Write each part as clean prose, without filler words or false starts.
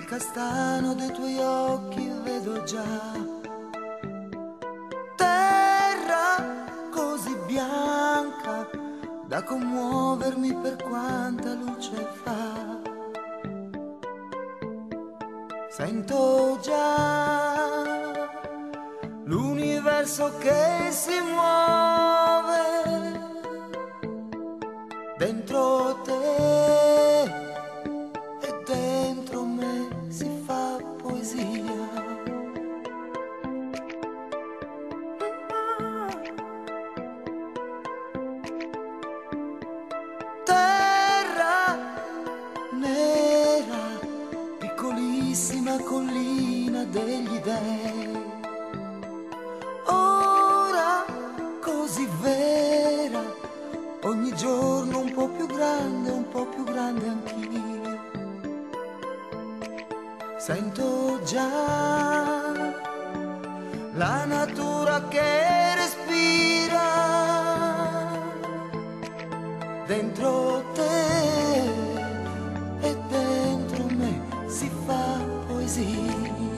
castano dei tuoi occhi vedo già. Terra così bianca da commuovermi per quanta luce fa. Sento già l'universo che si muove dentro te e dentro me si fa poesia. Terra nera, piccolissima collina degli dèi, ora così vera, ogni giorno un po' più grande anch'io. Sento già la natura che respira dentro te e dentro me si fa poesia.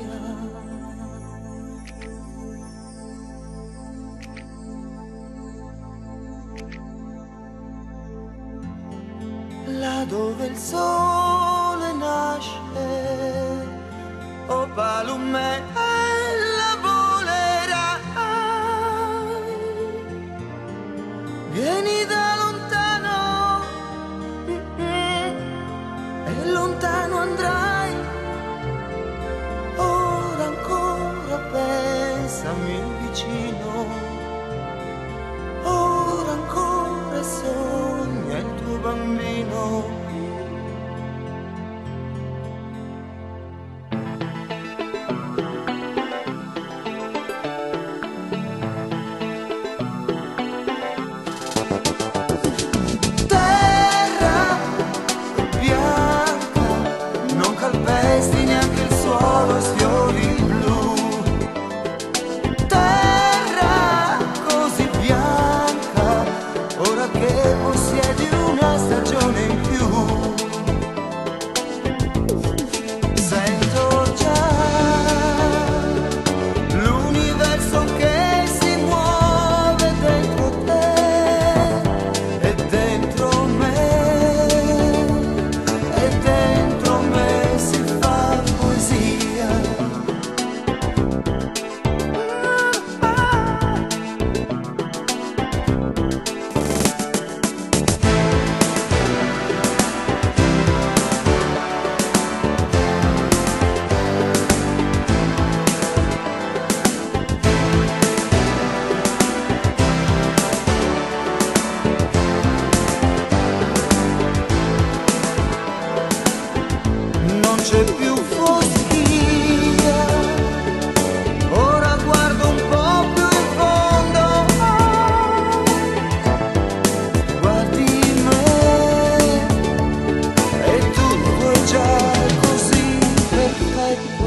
Là dove il sole nasce, o palume la volerai. Vieni da lontano e lontano andrai. Ora ancora pensami vicino, ora ancora sogna il tuo bambino. Terra bianca, non calpesti neanche il suolo e sfiori il blu. Terra così bianca, ora che possiedi una stagione in più. Sento già l'universo che si muove dentro te e dentro me si fa poesia. Non c'è più foschia, ora guardo un po' più in fondo. Guardi me e tutto è già così perfetto.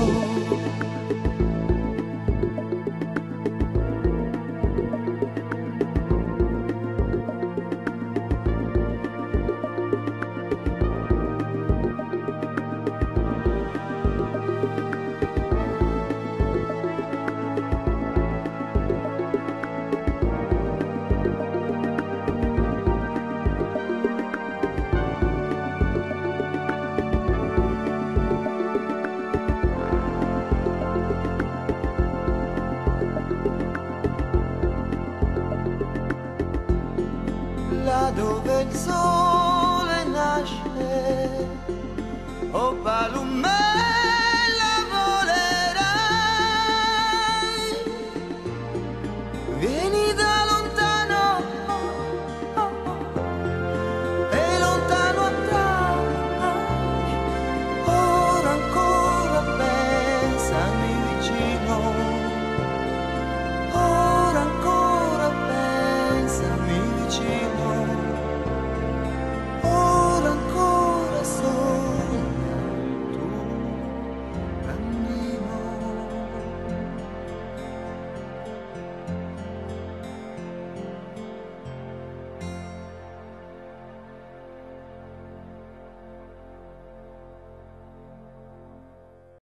Là dove il sole